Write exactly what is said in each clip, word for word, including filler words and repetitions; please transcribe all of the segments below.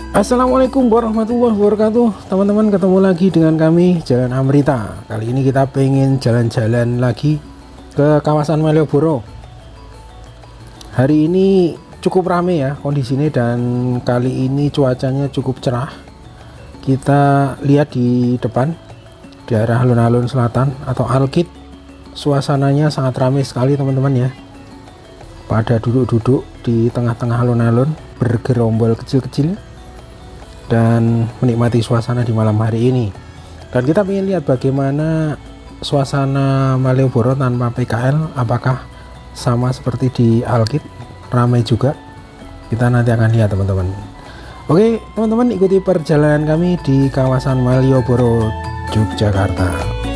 Assalamualaikum warahmatullahi wabarakatuh. Teman-teman, ketemu lagi dengan kami Jalan Amrita. Kali ini kita pengen jalan-jalan lagi ke kawasan Malioboro. Hari ini cukup rame ya kondisinya, dan kali ini cuacanya cukup cerah. Kita lihat di depan, di arah alun-alun selatan atau Alkit, suasananya sangat ramai sekali teman-teman ya. Pada duduk-duduk di tengah-tengah alun-alun, bergerombol kecil-kecil dan menikmati suasana di malam hari ini. Dan kita ingin lihat bagaimana suasana Malioboro tanpa P K L, apakah sama seperti di Alkit, ramai juga. Kita nanti akan lihat teman-teman. Oke teman-teman, ikuti perjalanan kami di kawasan Malioboro, Yogyakarta.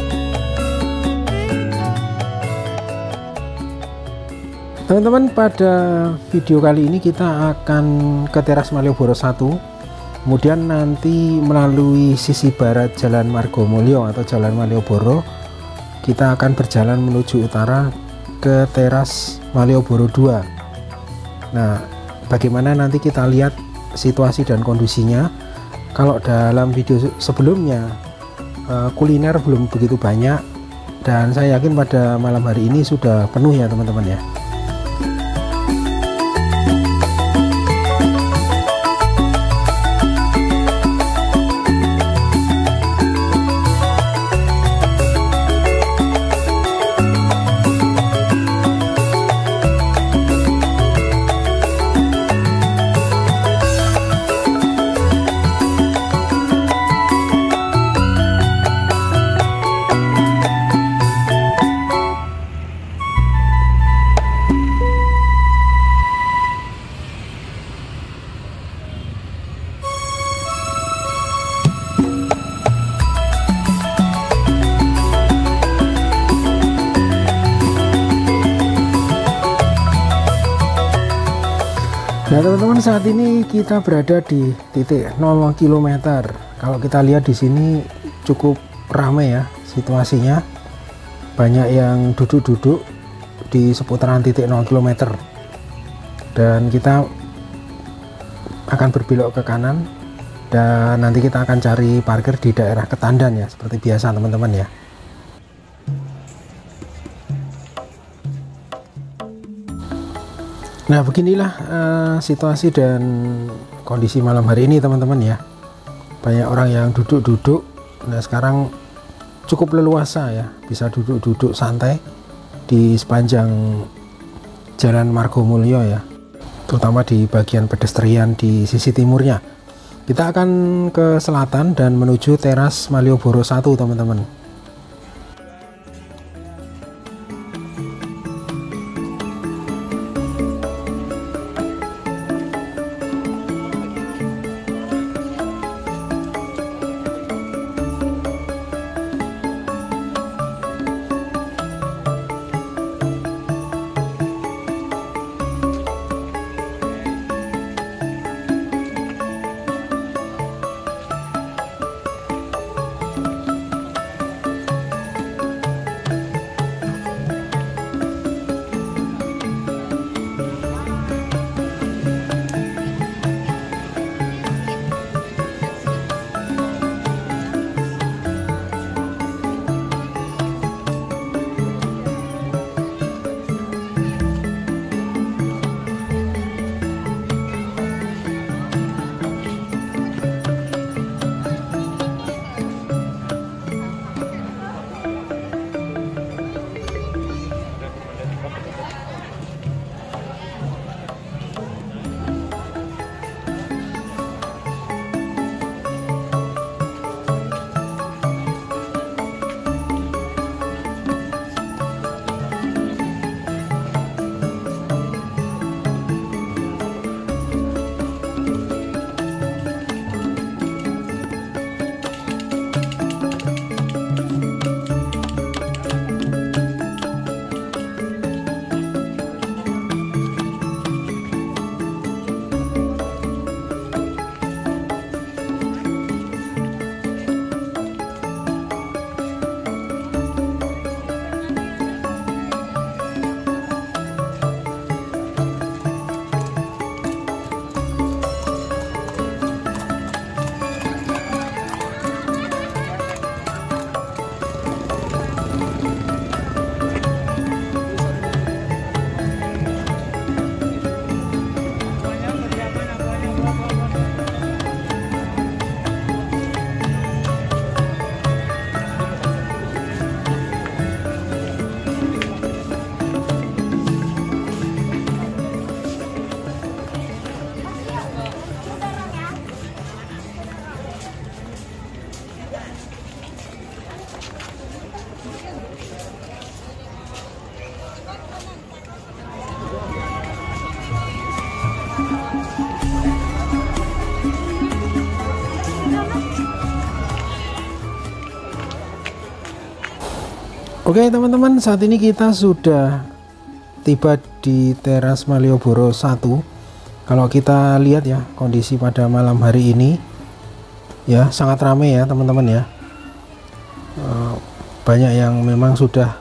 Teman-teman, pada video kali ini kita akan ke teras Malioboro satu, kemudian nanti melalui sisi barat Jalan Margomulyo atau Jalan Malioboro, kita akan berjalan menuju utara ke teras Malioboro dua. Nah, bagaimana nanti kita lihat situasi dan kondisinya. Kalau dalam video sebelumnya kuliner belum begitu banyak, dan saya yakin pada malam hari ini sudah penuh ya teman-teman ya. Nah teman-teman, saat ini kita berada di titik nol kilometer. Kalau kita lihat di sini cukup ramai ya situasinya, banyak yang duduk-duduk di seputaran titik nol kilometer. Dan kita akan berbelok ke kanan, dan nanti kita akan cari parkir di daerah Ketandan ya, seperti biasa teman-teman ya. Nah beginilah uh, situasi dan kondisi malam hari ini teman-teman ya. Banyak orang yang duduk-duduk. Nah sekarang cukup leluasa ya, bisa duduk-duduk santai di sepanjang Jalan Margomulyo ya, terutama di bagian pedestrian di sisi timurnya. Kita akan ke selatan dan menuju teras Malioboro satu teman-teman. Oke teman-teman, saat ini kita sudah tiba di teras Malioboro satu. Kalau kita lihat ya kondisi pada malam hari ini ya sangat ramai ya teman-teman ya. Banyak yang memang sudah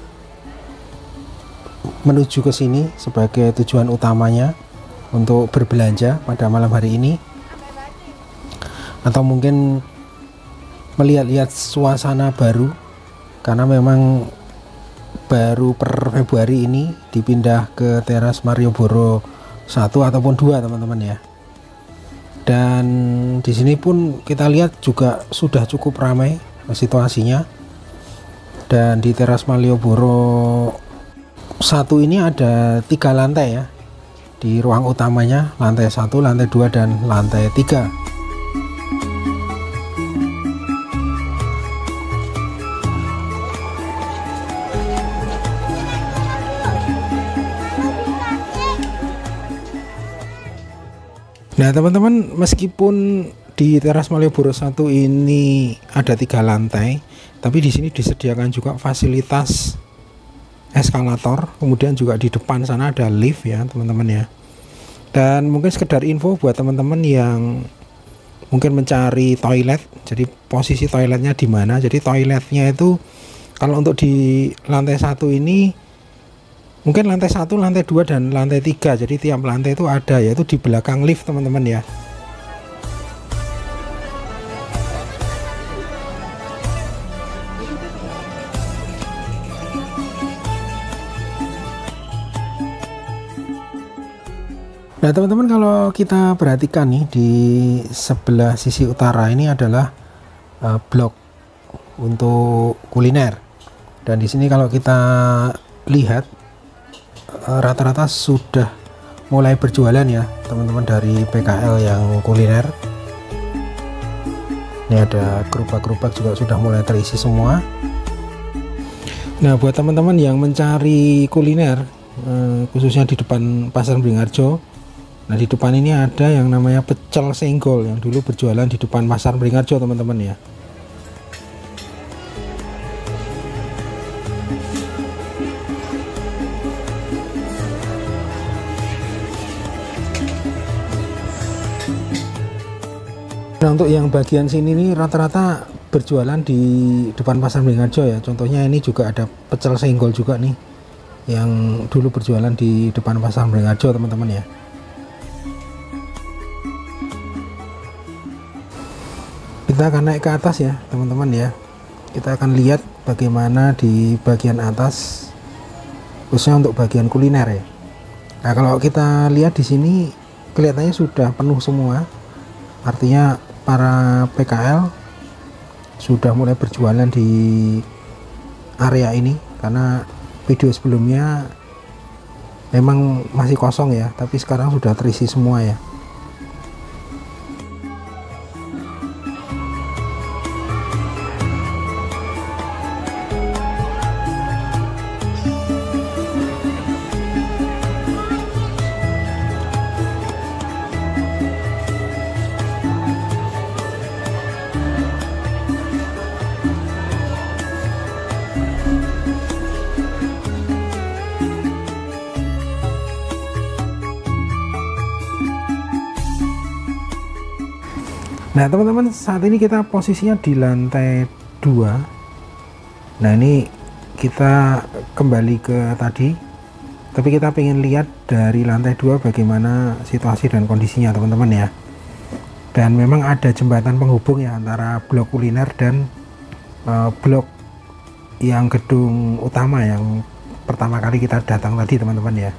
menuju ke sini sebagai tujuan utamanya untuk berbelanja pada malam hari ini, atau mungkin melihat-lihat suasana baru karena memang baru per Februari ini dipindah ke teras Malioboro satu ataupun dua teman-teman ya. Dan di sini pun kita lihat juga sudah cukup ramai situasinya. Dan di teras Malioboro satu ini ada tiga lantai ya. Di ruang utamanya lantai satu, lantai dua, dan lantai tiga. Nah teman-teman, meskipun di teras Malioboro satu ini ada tiga lantai, tapi di sini disediakan juga fasilitas eskalator, kemudian juga di depan sana ada lift ya teman-teman ya. Dan mungkin sekedar info buat teman-teman yang mungkin mencari toilet, jadi posisi toiletnya di mana. Jadi toiletnya itu kalau untuk di lantai satu ini mungkin lantai satu, lantai dua, dan lantai tiga. Jadi tiap lantai itu ada, yaitu di belakang lift teman-teman ya. Nah teman-teman, kalau kita perhatikan nih di sebelah sisi utara ini adalah uh, blok untuk kuliner. Dan di sini kalau kita lihat rata-rata sudah mulai berjualan ya teman-teman dari P K L yang kuliner. Ini ada gerobak-gerobak juga sudah mulai terisi semua. Nah buat teman-teman yang mencari kuliner eh, khususnya di depan Pasar Beringharjo, nah di depan ini ada yang namanya pecel senggol yang dulu berjualan di depan Pasar Beringharjo teman-teman ya. Nah untuk yang bagian sini nih rata-rata berjualan di depan Pasar Beringharjo ya. Contohnya ini juga ada pecel senggol juga nih yang dulu berjualan di depan Pasar Beringharjo teman-teman ya. Kita akan naik ke atas ya teman-teman ya. Kita akan lihat bagaimana di bagian atas khususnya untuk bagian kuliner ya. Nah kalau kita lihat di sini kelihatannya sudah penuh semua. Artinya para P K L sudah mulai berjualan di area ini, karena video sebelumnya memang masih kosong ya, tapi sekarang sudah terisi semua ya. Nah teman-teman, saat ini kita posisinya di lantai dua. Nah ini kita kembali ke tadi, tapi kita pengen lihat dari lantai dua bagaimana situasi dan kondisinya teman-teman ya. Dan memang ada jembatan penghubung ya antara blok kuliner dan uh, blok yang gedung utama yang pertama kali kita datang tadi teman-teman ya.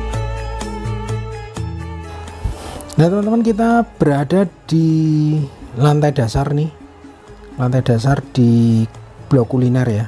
Nah teman-teman, kita berada di lantai dasar nih, lantai dasar di blok kuliner ya.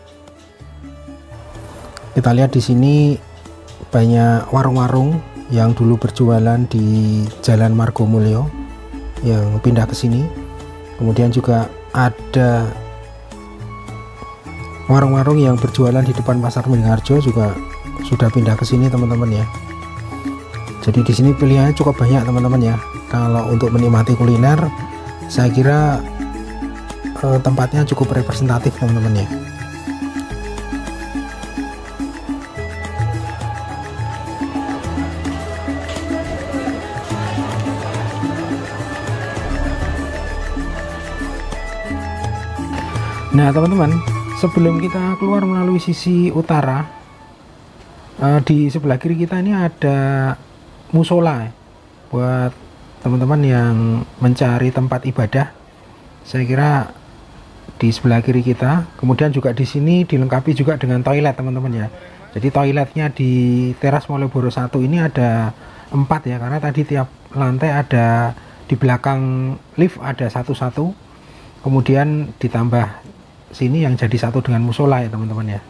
Kita lihat di sini banyak warung-warung yang dulu berjualan di Jalan Margomulyo yang pindah ke sini. Kemudian juga ada warung-warung yang berjualan di depan Pasar Beringharjo juga sudah pindah ke sini teman-teman ya. Jadi di sini pilihannya cukup banyak teman-teman ya. Kalau untuk menikmati kuliner, saya kira eh, tempatnya cukup representatif teman-teman ya. Nah teman-teman, sebelum kita keluar melalui sisi utara, eh, di sebelah kiri kita ini ada musola ya, buat teman-teman yang mencari tempat ibadah. Saya kira di sebelah kiri kita, kemudian juga di sini dilengkapi juga dengan toilet teman-teman ya. Jadi toiletnya di teras Malioboro satu ini ada empat ya, karena tadi tiap lantai ada, di belakang lift ada satu-satu, kemudian ditambah sini yang jadi satu dengan musola ya teman-teman ya.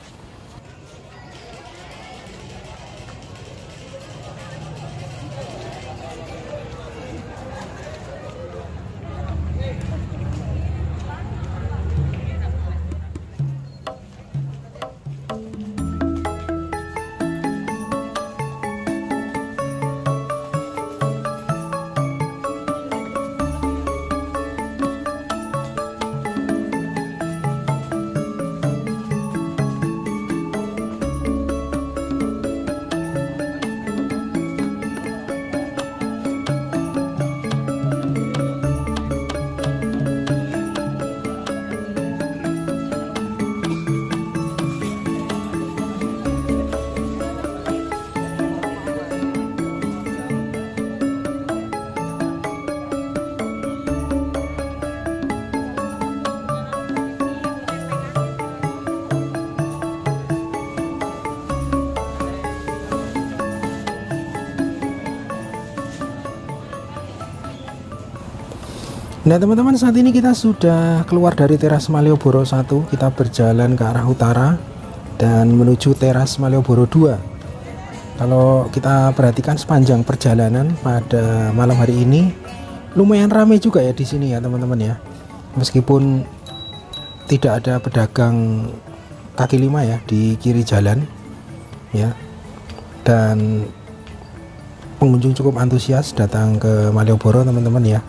Nah teman-teman, saat ini kita sudah keluar dari teras Malioboro satu, kita berjalan ke arah utara dan menuju teras Malioboro dua. Kalau kita perhatikan sepanjang perjalanan pada malam hari ini lumayan ramai juga ya di sini ya teman-teman ya. Meskipun tidak ada pedagang kaki lima ya di kiri jalan ya, dan pengunjung cukup antusias datang ke Malioboro teman-teman ya.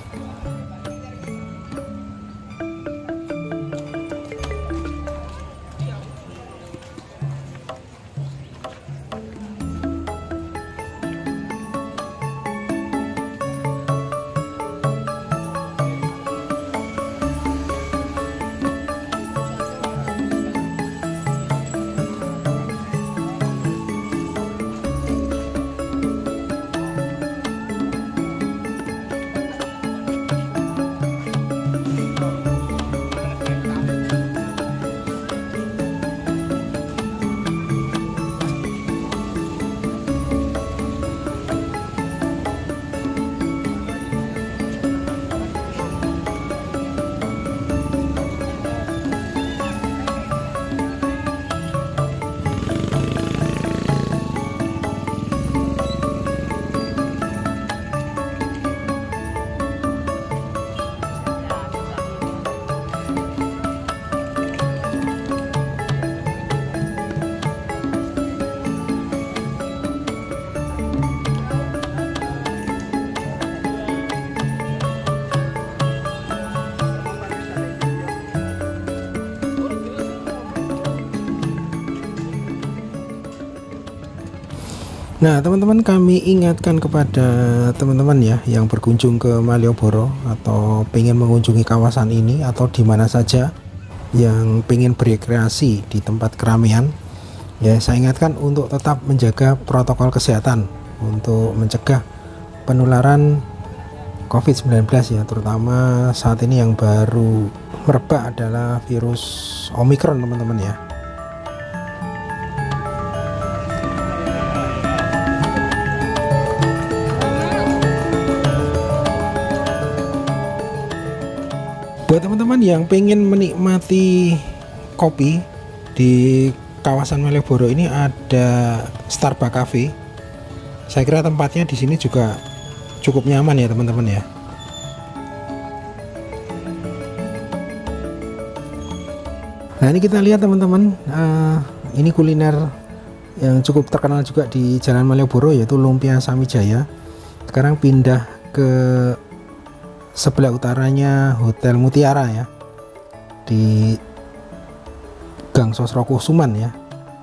Nah teman-teman, kami ingatkan kepada teman-teman ya yang berkunjung ke Malioboro atau pengen mengunjungi kawasan ini atau di mana saja yang pengen berekreasi di tempat keramaian ya, saya ingatkan untuk tetap menjaga protokol kesehatan untuk mencegah penularan COVID sembilan belas ya, terutama saat ini yang baru merebak adalah virus Omicron teman-teman ya. teman-teman yang pengen menikmati kopi di kawasan Malioboro ini, ada Starbucks Cafe. Saya kira tempatnya di sini juga cukup nyaman ya teman-teman ya. Nah ini kita lihat teman-teman, uh, ini kuliner yang cukup terkenal juga di Jalan Malioboro, yaitu Lumpia Samijaya. Sekarang pindah ke sebelah utaranya Hotel Mutiara ya, di Gang Sosrokusuman ya.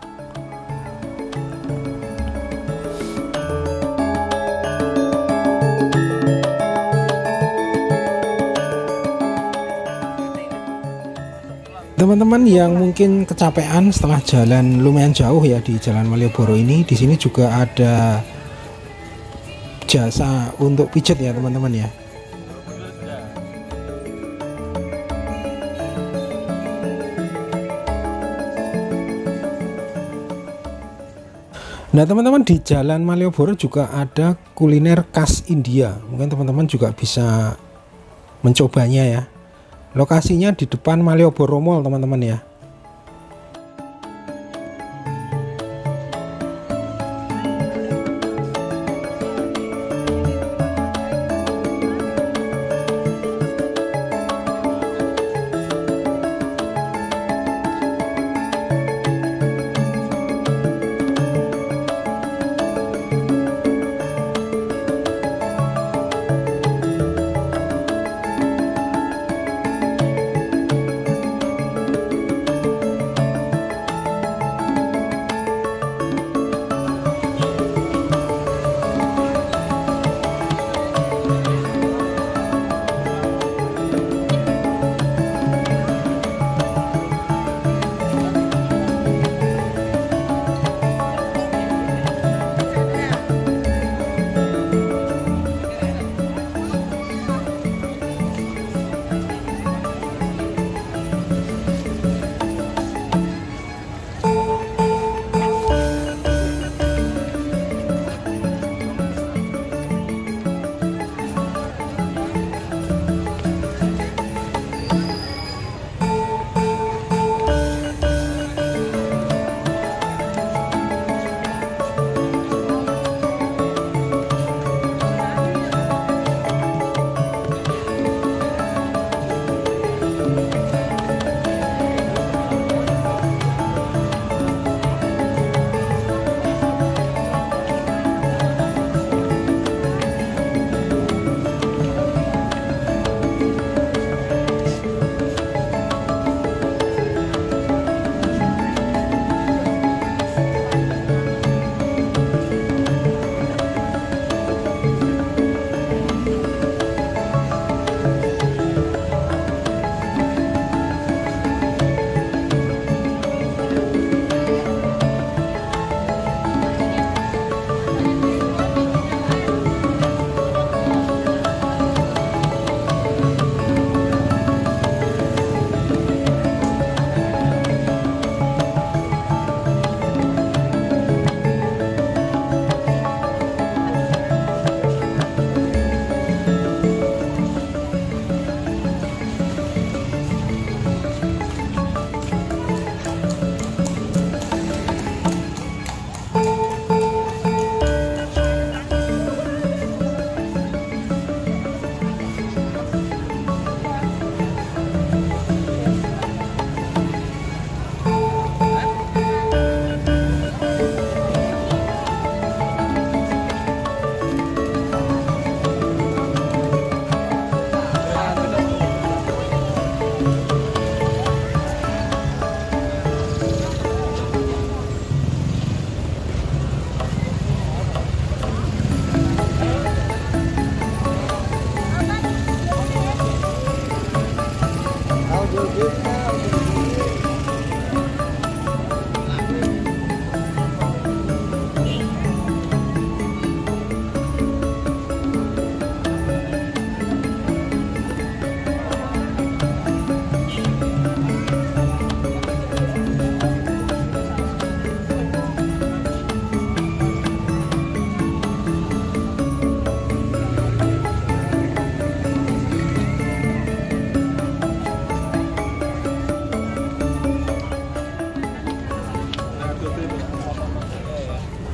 Teman-teman yang mungkin kecapean setelah jalan lumayan jauh ya di Jalan Malioboro ini, di sini juga ada jasa untuk pijat ya teman-teman ya. Nah teman-teman, di Jalan Malioboro juga ada kuliner khas India. Mungkin teman-teman juga bisa mencobanya ya. Lokasinya di depan Malioboro Mall teman-teman ya.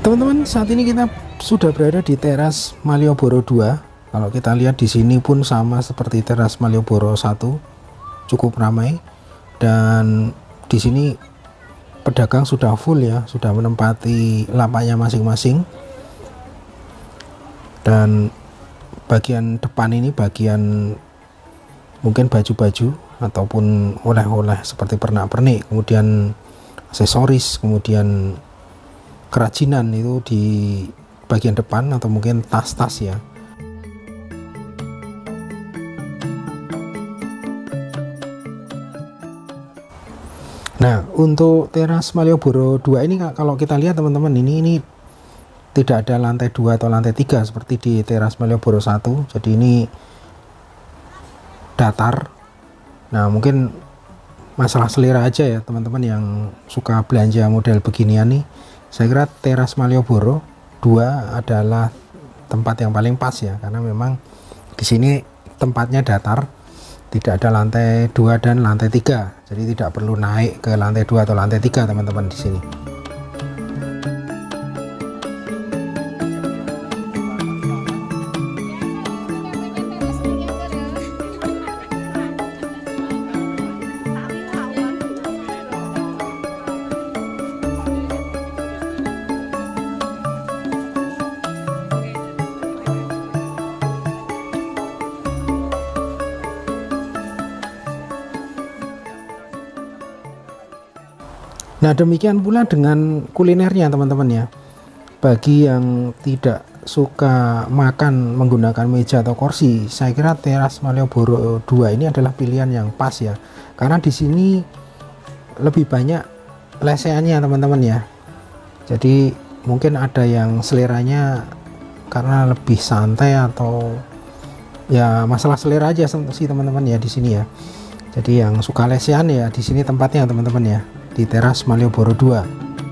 Teman-teman, saat ini kita sudah berada di teras Malioboro dua. Kalau kita lihat di sini pun sama seperti teras Malioboro satu, cukup ramai. Dan di sini pedagang sudah full ya, sudah menempati lapaknya masing-masing. Dan bagian depan ini bagian mungkin baju-baju ataupun oleh-oleh seperti pernak-pernik, kemudian aksesoris, kemudian kerajinan itu di bagian depan, atau mungkin tas-tas ya. Nah, untuk teras Malioboro dua ini kalau kita lihat teman-teman, ini ini tidak ada lantai dua atau lantai tiga seperti di teras Malioboro satu. Jadi ini datar. Nah, mungkin masalah selera aja ya teman-teman yang suka belanja model beginian nih. Saya kira teras Malioboro dua adalah tempat yang paling pas ya, karena memang di sini tempatnya datar, tidak ada lantai dua dan lantai tiga, jadi tidak perlu naik ke lantai dua atau lantai tiga teman-teman di sini. Nah, demikian pula dengan kulinernya teman-teman ya. Bagi yang tidak suka makan menggunakan meja atau kursi, saya kira teras Malioboro dua ini adalah pilihan yang pas ya. Karena di sini lebih banyak lesehannya teman-teman ya. Jadi mungkin ada yang seleranya karena lebih santai, atau ya masalah selera aja sih teman-teman ya di sini ya. Jadi yang suka lesehan ya di sini tempatnya teman-teman ya, di teras Malioboro dua.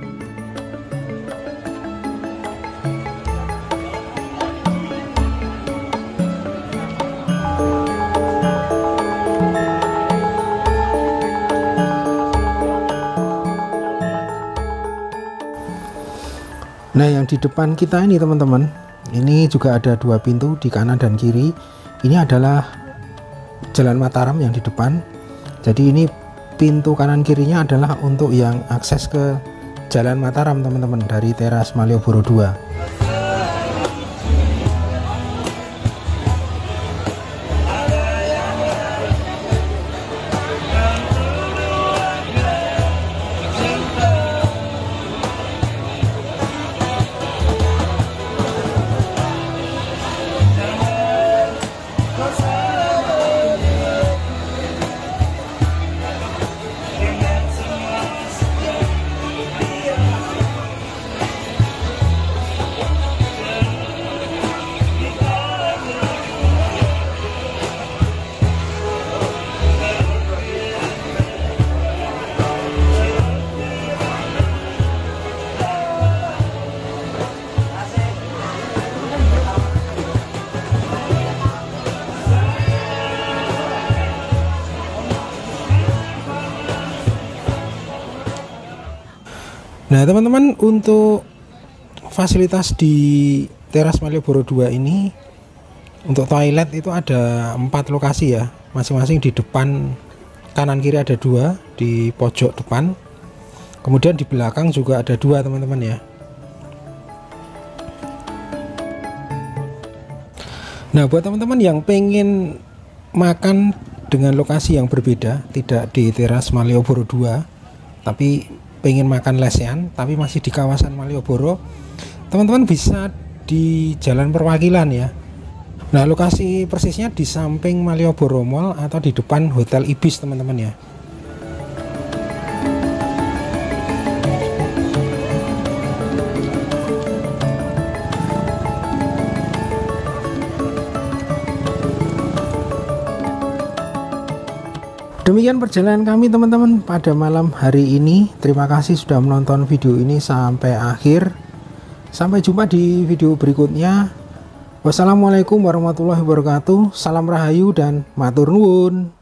Nah, yang di depan kita ini teman-teman, ini juga ada dua pintu di kanan dan kiri. Ini adalah Jalan Mataram yang di depan. Jadi ini pintu kanan kirinya adalah untuk yang akses ke Jalan Mataram teman-teman, dari teras Malioboro dua. Nah teman-teman, untuk fasilitas di teras Malioboro dua ini, untuk toilet itu ada empat lokasi ya, masing-masing di depan kanan kiri ada dua, di pojok depan, kemudian di belakang juga ada dua teman-teman ya. Nah, buat teman-teman yang pengen makan dengan lokasi yang berbeda, tidak di teras Malioboro dua tapi pengen makan lesehan tapi masih di kawasan Malioboro, teman-teman bisa di Jalan Perwakilan ya. Nah, lokasi persisnya di samping Malioboro Mall atau di depan Hotel Ibis teman-teman ya. Demikian perjalanan kami teman-teman pada malam hari ini. Terima kasih sudah menonton video ini sampai akhir. Sampai jumpa di video berikutnya. Wassalamualaikum warahmatullahi wabarakatuh. Salam rahayu dan matur nuwun.